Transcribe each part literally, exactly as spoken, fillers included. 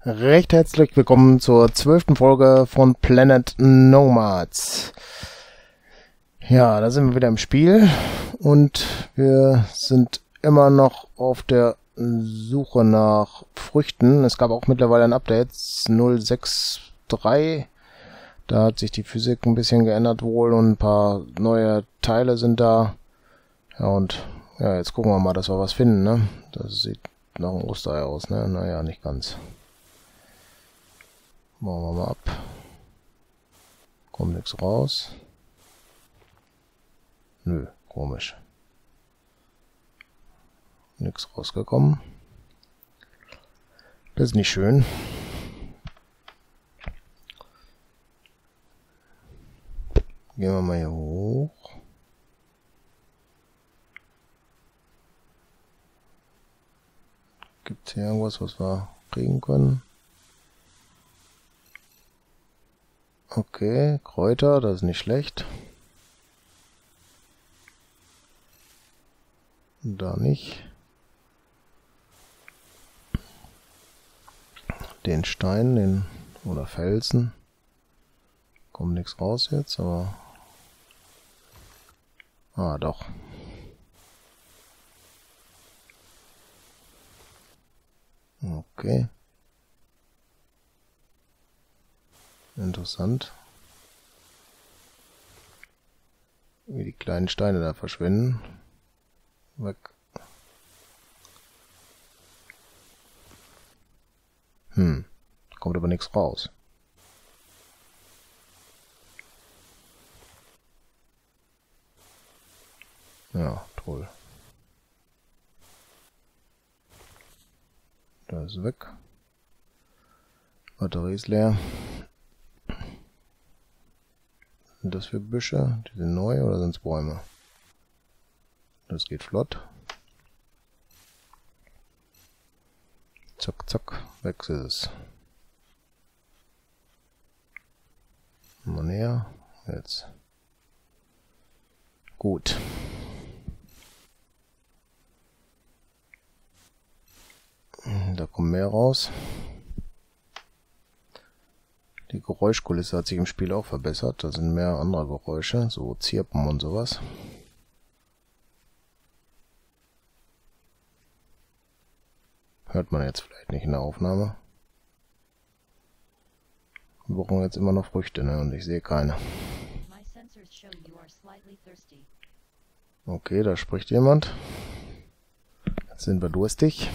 Recht herzlich willkommen zur zwölften Folge von Planet Nomads. Ja, da sind wir wieder im Spiel und wir sind immer noch auf der Suche nach Früchten. Es gab auch mittlerweile ein Update null sechs drei. Da hat sich die Physik ein bisschen geändert wohl und ein paar neue Teile sind da. Ja, und ja, jetzt gucken wir mal, dass wir was finden, ne? Das sieht nach einem Osterei aus, ne? Naja, nicht ganz. Machen wir mal ab. Kommt nichts raus. Nö, komisch. Nichts rausgekommen. Das ist nicht schön. Gehen wir mal hier hoch. Gibt es hier irgendwas, was wir kriegen können? Okay, Kräuter, das ist nicht schlecht. Da nicht. Den Stein, den oder Felsen. Kommt nichts raus jetzt, aber... Ah, doch. Okay. Interessant. Wie die kleinen Steine da verschwinden. Weg. Hm. Kommt aber nichts raus. Ja, toll. Da ist weg. Batterie ist leer. Sind das für Büsche? Die sind neu oder sind es Bäume? Das geht flott. Zack, zack, weg ist es. Mal näher. Jetzt. Gut. Da kommen mehr raus. Die Geräuschkulisse hat sich im Spiel auch verbessert. Da sind mehr andere Geräusche, so Zirpen und sowas. Hört man jetzt vielleicht nicht in der Aufnahme. Wir brauchen jetzt immer noch Früchte, ne? Und ich sehe keine. Okay, da spricht jemand. Jetzt sind wir durstig.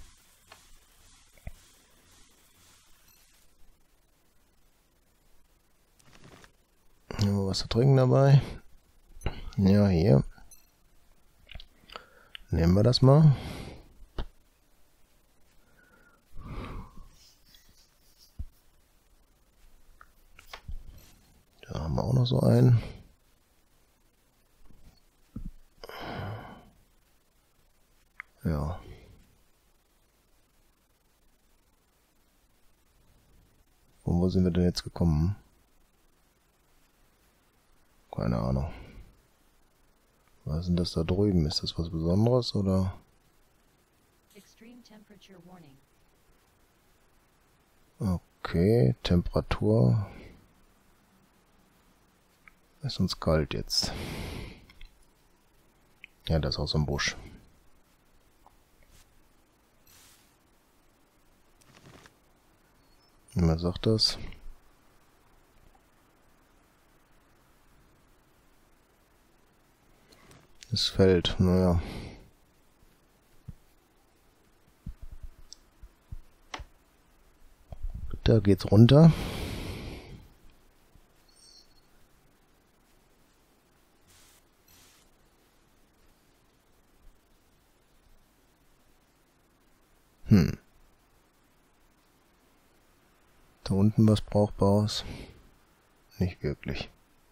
Haben wir was zu trinken dabei? Ja, hier. Nehmen wir das mal. Da haben wir auch noch so einen. Ja. Und wo sind wir denn jetzt gekommen? Keine Ahnung. Was ist denn das da drüben? Ist das was Besonderes oder? Okay, Temperatur. Ist uns kalt jetzt. Ja, das ist auch so ein Busch. Wer sagt das? Es fällt, naja. Da geht's runter. Hm. Da unten was Brauchbares? Nicht wirklich.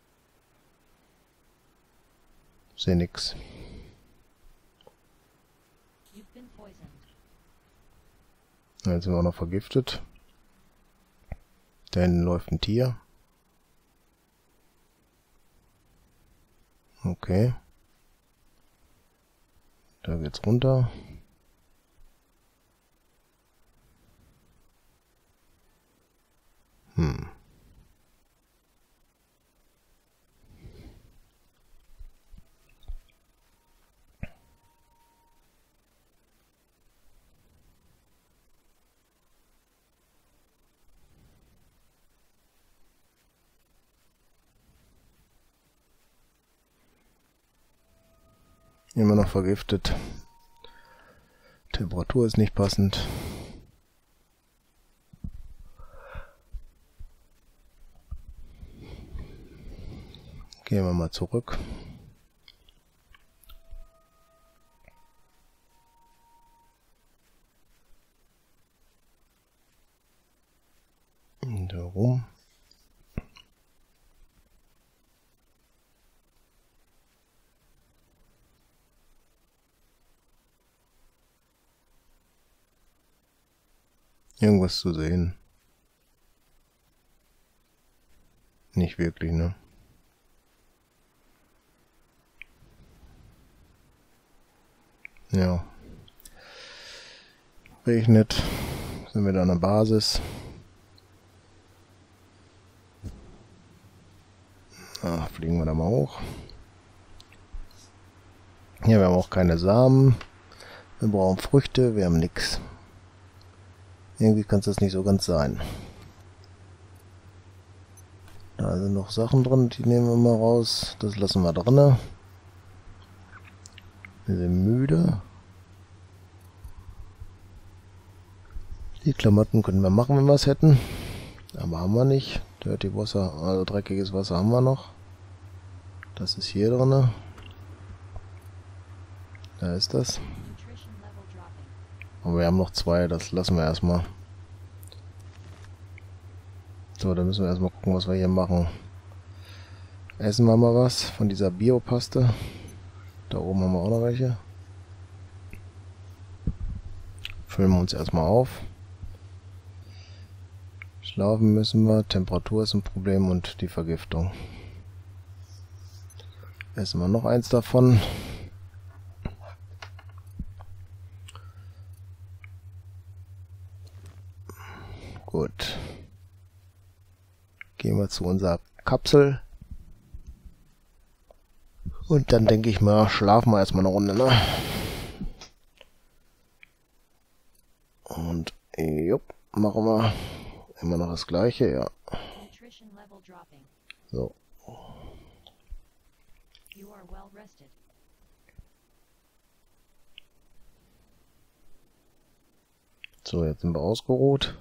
Sehe nix. Jetzt sind wir auch noch vergiftet. Da hinten läuft ein Tier. Okay. Da geht's runter. Immer noch vergiftet. Temperatur ist nicht passend. Gehen wir mal zurück. Da rum. Irgendwas zu sehen. Nicht wirklich, ne? Ja. Regnet. Sind wir da an der Basis. Ah, fliegen wir da mal hoch. Ja, wir haben auch keine Samen. Wir brauchen Früchte, wir haben nichts. Irgendwie kann es das nicht so ganz sein. Da sind noch Sachen drin, die nehmen wir mal raus. Das lassen wir drin. Wir sind müde. Die Klamotten können wir machen, wenn wir es hätten. Aber haben wir nicht. Dirty Wasser, also dreckiges Wasser haben wir noch. Das ist hier drin. Da ist das. Aber wir haben noch zwei, das lassen wir erstmal. So, dann müssen wir erstmal gucken, was wir hier machen. Essen wir mal was von dieser Biopaste. Da oben haben wir auch noch welche. Füllen wir uns erstmal auf. Schlafen müssen wir, Temperatur ist ein Problem und die Vergiftung. Essen wir noch eins davon. Gut. Gehen wir zu unserer Kapsel. Und dann denke ich mal, schlafen wir erstmal eine Runde, ne? Und, jupp, machen wir immer noch das gleiche, ja. So. So, jetzt sind wir ausgeruht.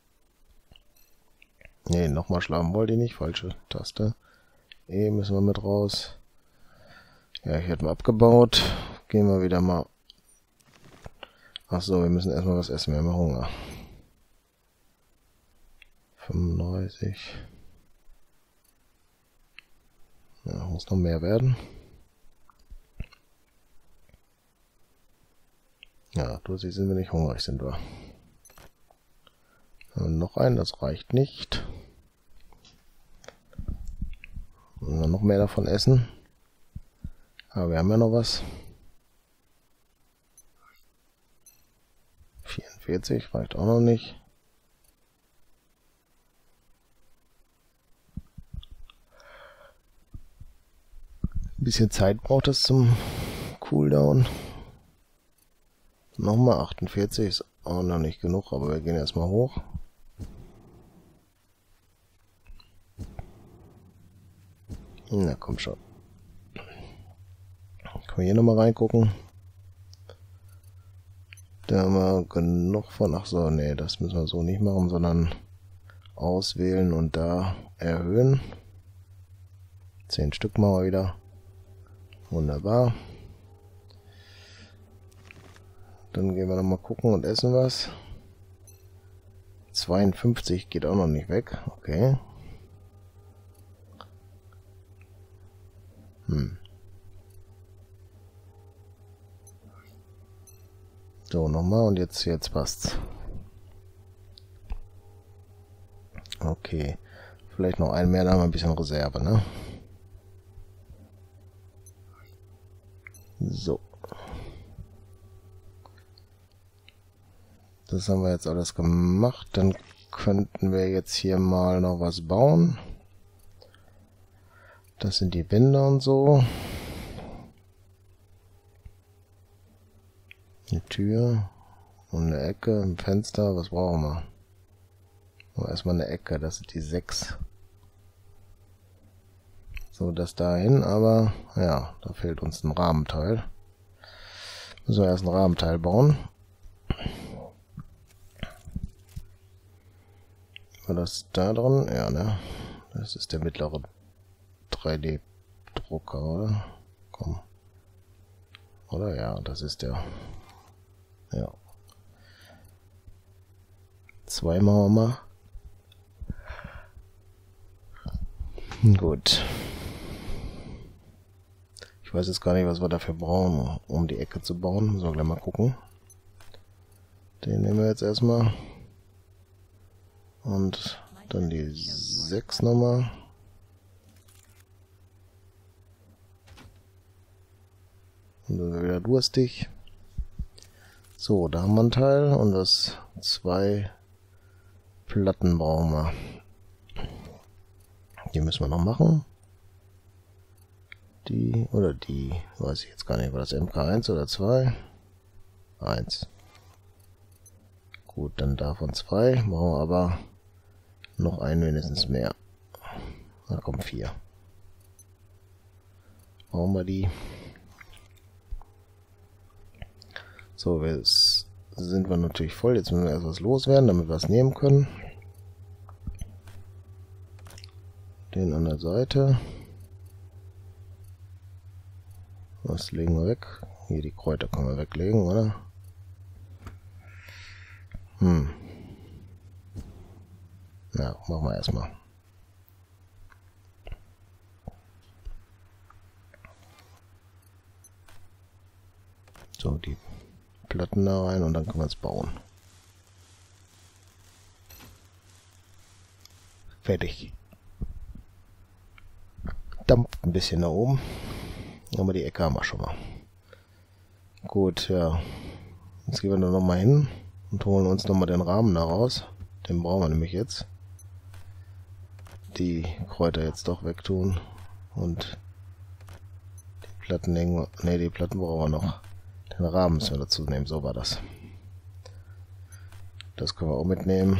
Ne, nochmal schlafen wollte ich nicht. Falsche Taste. E müssen wir mit raus. Ja, hier hätten wir abgebaut. Gehen wir wieder mal. Achso, wir müssen erstmal was essen. Wir haben Hunger. fünfunddreißig. Ja, muss noch mehr werden. Ja, du siehst, sind wir nicht hungrig, sind wir. Und noch ein, das reicht nicht. Und dann noch mehr davon essen. Aber wir haben ja noch was. vierundvierzig reicht auch noch nicht. Ein bisschen Zeit braucht es zum Cooldown. Nochmal achtundvierzig ist auch noch nicht genug, aber wir gehen erstmal hoch. Na komm schon. Können wir hier nochmal reingucken. Da haben wir genug von... Ach so, nee, das müssen wir so nicht machen, sondern auswählen und da erhöhen. Zehn Stück machen wir wieder. Wunderbar. Dann gehen wir nochmal gucken und essen was. zweiundfünfzig geht auch noch nicht weg. Okay. Hm. So, nochmal und jetzt, jetzt passt's. Okay. Vielleicht noch ein mehr, da haben wir ein bisschen Reserve, ne? So. Das haben wir jetzt alles gemacht. Dann könnten wir jetzt hier mal noch was bauen. Das sind die Wände und so. Eine Tür und eine Ecke, ein Fenster. Was brauchen wir? Oh, erstmal eine Ecke, das sind die sechs. So, das dahin, aber ja, da fehlt uns ein Rahmenteil. Müssen wir erst ein Rahmenteil bauen. War das da drin? Ja, ne? Das ist der mittlere drei D-Drucker, oder? Komm. Oder? Ja, das ist der. Ja. Zwei machen wir mal. Gut. Ich weiß jetzt gar nicht, was wir dafür brauchen, um die Ecke zu bauen. Müssen wir gleich mal gucken. Den nehmen wir jetzt erstmal. Und dann die sechs nochmal. Und dann sind wir wieder durstig. So, da haben wir einen Teil und das zwei Platten brauchen wir. Die müssen wir noch machen. Die oder die, weiß ich jetzt gar nicht, war das M K eins oder zwei? eins. Gut, dann davon zwei. Brauchen wir aber noch einen mindestens mehr. Da kommen vier. Brauchen wir die. So, jetzt sind wir natürlich voll. Jetzt müssen wir erst was loswerden, damit wir es nehmen können. Den an der Seite. Was legen wir weg? Hier, die Kräuter können wir weglegen, oder? Hm. Ja, machen wir erstmal. So, die Platten da rein und dann können wir es bauen. Fertig. Dampft ein bisschen da oben. Aber die Ecke haben wir schon mal. Gut, ja. Jetzt gehen wir da nochmal hin und holen uns nochmal den Rahmen da raus. Den brauchen wir nämlich jetzt. Die Kräuter jetzt doch wegtun. Und die Platten legen wir. Ne, die Platten brauchen wir noch. Den Rahmen müssen wir dazu nehmen, so war das. Das können wir auch mitnehmen.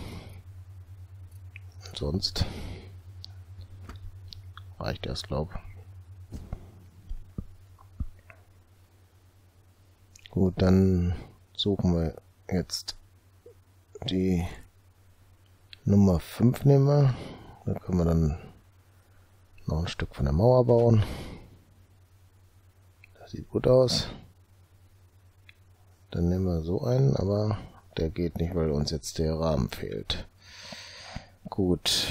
Und sonst reicht das, glaube ich. Gut, dann suchen wir jetzt die Nummer fünf nehmen wir. Da können wir dann noch ein Stück von der Mauer bauen. Das sieht gut aus. Dann nehmen wir so einen, aber der geht nicht, weil uns jetzt der Rahmen fehlt. Gut.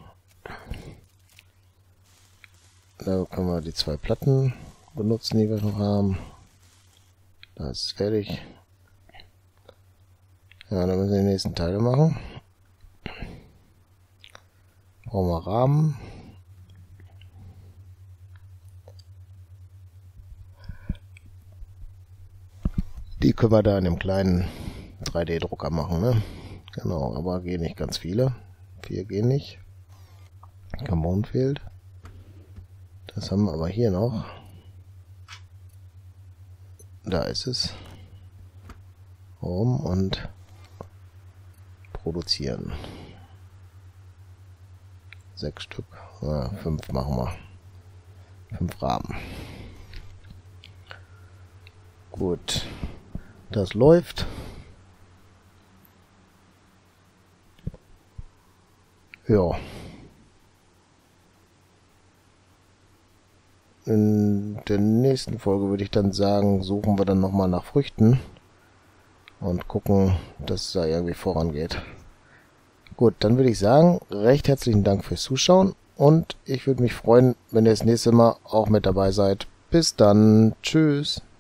Da können wir die zwei Platten benutzen, die wir noch haben. Das ist fertig. Ja, dann müssen wir die nächsten Teile machen. Brauchen wir Rahmen. Die können wir da in dem kleinen drei D-Drucker machen, ne? Genau, aber gehen nicht ganz viele. Vier gehen nicht. Carbon fehlt. Das haben wir aber hier noch. Da ist es. Rum und produzieren. Sechs Stück. Ja, fünf machen wir. Fünf Rahmen. Gut. Das läuft. Ja. In der nächsten Folge würde ich dann sagen, suchen wir dann nochmal nach Früchten und gucken, dass es da irgendwie vorangeht. Gut, dann würde ich sagen, recht herzlichen Dank fürs Zuschauen und ich würde mich freuen, wenn ihr das nächste Mal auch mit dabei seid. Bis dann. Tschüss.